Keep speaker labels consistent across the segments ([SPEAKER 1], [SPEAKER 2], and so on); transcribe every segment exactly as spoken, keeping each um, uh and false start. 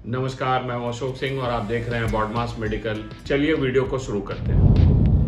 [SPEAKER 1] नमस्कार, मैं हूं अशोक सिंह और आप देख रहे हैं बॉडमास मेडिकल। चलिए वीडियो को शुरू करते हैं।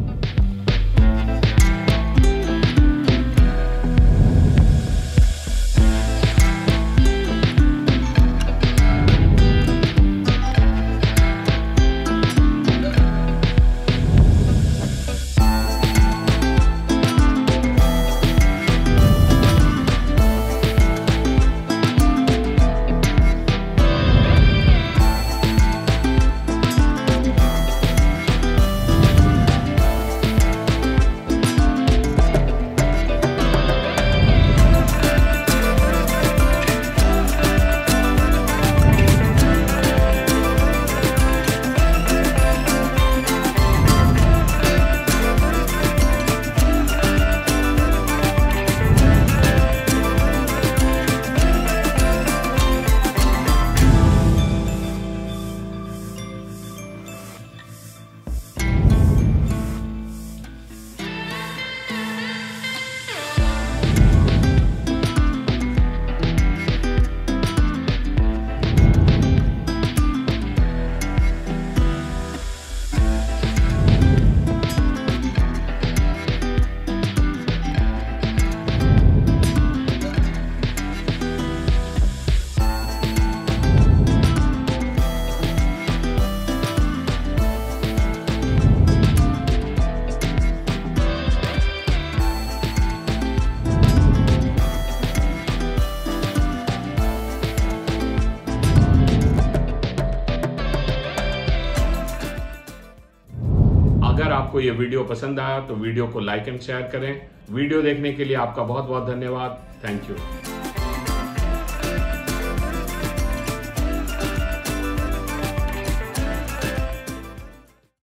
[SPEAKER 1] अगर आपको ये वीडियो पसंद आया तो वीडियो को लाइक एंड शेयर करें। वीडियो देखने के लिए आपका बहुत बहुत धन्यवाद। Thank you.